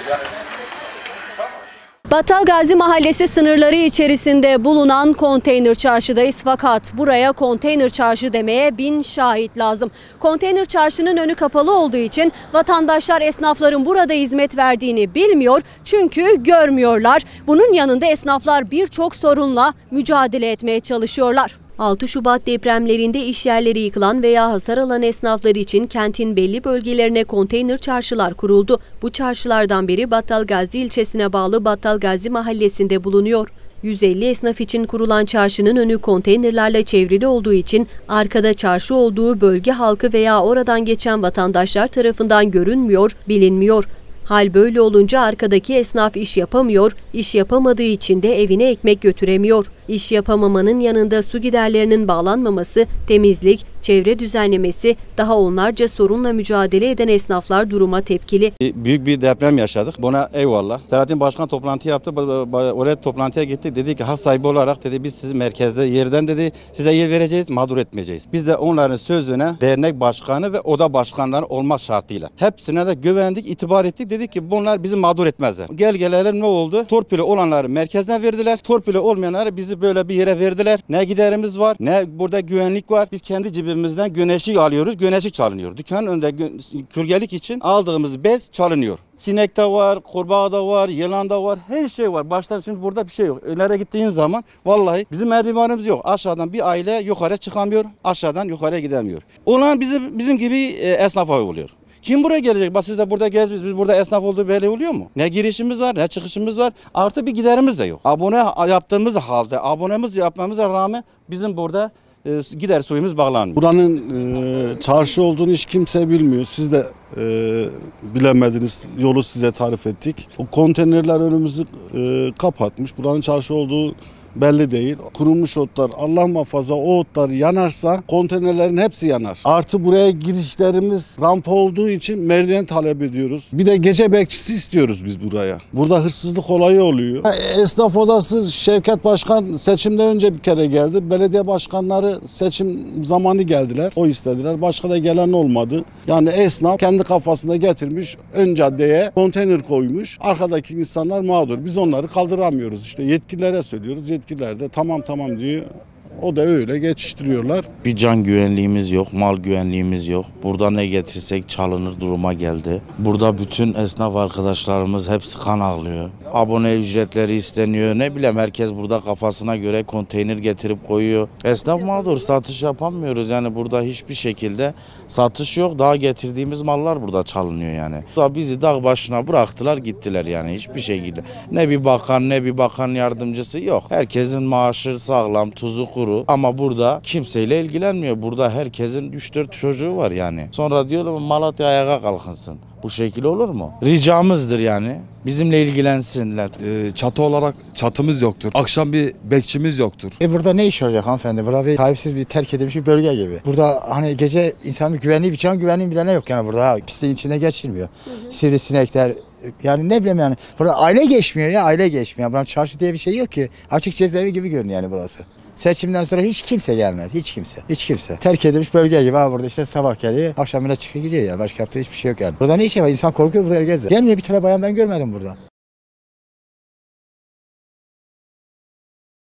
Battalgazi Mahallesi sınırları içerisinde bulunan konteyner çarşıdayız, fakat buraya konteyner çarşı demeye 1000 şahit lazım. Konteyner çarşının önü kapalı olduğu için vatandaşlar esnafların burada hizmet verdiğini bilmiyor, çünkü görmüyorlar. Bunun yanında esnaflar birçok sorunla mücadele etmeye çalışıyorlar. 6 Şubat depremlerinde iş yerleri yıkılan veya hasar alan esnaflar için kentin belli bölgelerine konteyner çarşılar kuruldu. Bu çarşılardan biri Battalgazi ilçesine bağlı Battalgazi Mahallesi'nde bulunuyor. 150 esnaf için kurulan çarşının önü konteynerlerle çevrili olduğu için arkada çarşı olduğu bölge halkı veya oradan geçen vatandaşlar tarafından görünmüyor, bilinmiyor. Hal böyle olunca arkadaki esnaf iş yapamıyor, iş yapamadığı için de evine ekmek götüremiyor. İş yapamamanın yanında su giderlerinin bağlanmaması, temizlik, çevre düzenlemesi, daha onlarca sorunla mücadele eden esnaflar duruma tepkili. Büyük bir deprem yaşadık. Buna eyvallah. Selahattin Başkan toplantı yaptı. Oraya toplantıya gittik. Dedi ki hak sahibi olarak dedi biz sizi merkezde yerden dedi size yer vereceğiz, mağdur etmeyeceğiz. Biz de onların sözüne dernek başkanı ve oda başkanları olmak şartıyla hepsine de güvendik, itibar ettik. Dedik ki bunlar bizi mağdur etmezler. Gel gelelim ne oldu? Torpili olanları merkezden verdiler. Torpili olmayanları bizi böyle bir yere verdiler. Ne giderimiz var, ne burada güvenlik var. Biz kendi cebimizden güneşlik alıyoruz. Güneşlik çalınıyor. Dükkanın önünde gölgelik için aldığımız bez çalınıyor. Sinek de var, kurbağa da var, yılan da var, her şey var. Başta şimdi burada bir şey yok. Önlere gittiğin zaman vallahi bizim merdivenimiz yok. Aşağıdan bir aile yukarı çıkamıyor, aşağıdan yukarıya gidemiyor. Olan bizim gibi esnafa oluyor. Kim buraya gelecek? Bak siz de burada geldiniz. Biz burada esnaf olduğu belli oluyor mu? Ne girişimiz var, ne çıkışımız var. Artı bir giderimiz de yok. Abone yaptığımız halde, abonemiz yapmamıza rağmen bizim burada gider suyumuz bağlanmıyor. Buranın çarşı olduğunu hiç kimse bilmiyor. Siz de bilemediniz. Yolu size tarif ettik. O konteynerler önümüzü kapatmış. Buranın çarşı olduğu belli değil. Kurumuş otlar, Allah muhafaza o otlar yanarsa konteynerlerin hepsi yanar. Artı buraya girişlerimiz rampa olduğu için merdiven talep ediyoruz. Bir de gece bekçisi istiyoruz biz buraya. Burada hırsızlık olayı oluyor. Esnaf odası Şevket Başkan seçimden önce bir kere geldi. Belediye başkanları seçim zamanı geldiler. O istediler. Başka da gelen olmadı. Yani esnaf kendi kafasına getirmiş. Ön caddeye konteyner koymuş. Arkadaki insanlar mağdur. Biz onları kaldıramıyoruz. İşte yetkililere söylüyoruz. Yetkililer de tamam diyor. O da öyle geçiştiriyorlar. Bir can güvenliğimiz yok, mal güvenliğimiz yok. Burada ne getirsek çalınır duruma geldi. Burada bütün esnaf arkadaşlarımız hepsi kan ağlıyor. Abone ücretleri isteniyor. Ne bileyim herkes burada kafasına göre konteyner getirip koyuyor. Esnaf mağdur, satış yapamıyoruz. Yani burada hiçbir şekilde satış yok. Daha getirdiğimiz mallar burada çalınıyor yani. Burada bizi dağ başına bıraktılar gittiler yani hiçbir şekilde. Ne bir bakan ne bir bakan yardımcısı yok. Herkesin maaşı sağlam, tuzu kuru. Ama burada kimseyle ilgilenmiyor. Burada herkesin 3-4 çocuğu var yani. Sonra diyorlar Malatya ayağa kalkınsın. Bu şekil olur mu? Ricamızdır yani. Bizimle ilgilensinler. Çatı olarak çatımız yoktur. Akşam bir bekçimiz yoktur. Burada ne iş olacak hanımefendi? Burada bir sahipsiz bir terk edilmiş bir bölge gibi. Burada hani gece insanın güvenliği bir can güvenliği bile ne yok yani burada. Pisliğin içinde geçilmiyor. Sivrisinekler yani ne bileyim yani. Burada aile geçmiyor ya aile geçmiyor. Burada çarşı diye bir şey yok ki. Açık cezaevi gibi görünüyor yani burası. Seçimden sonra hiç kimse gelmedi. Hiç kimse. Terk edilmiş bölge gibi. Ha burada işte sabah geliyor. Akşam yine çıkıyor gidiyor ya. Başka yaptığı hiçbir şey yok yani. Burada ne işi var? İnsan korkuyor buraya gezer. Gelmiyor bir tane bayan ben görmedim burada.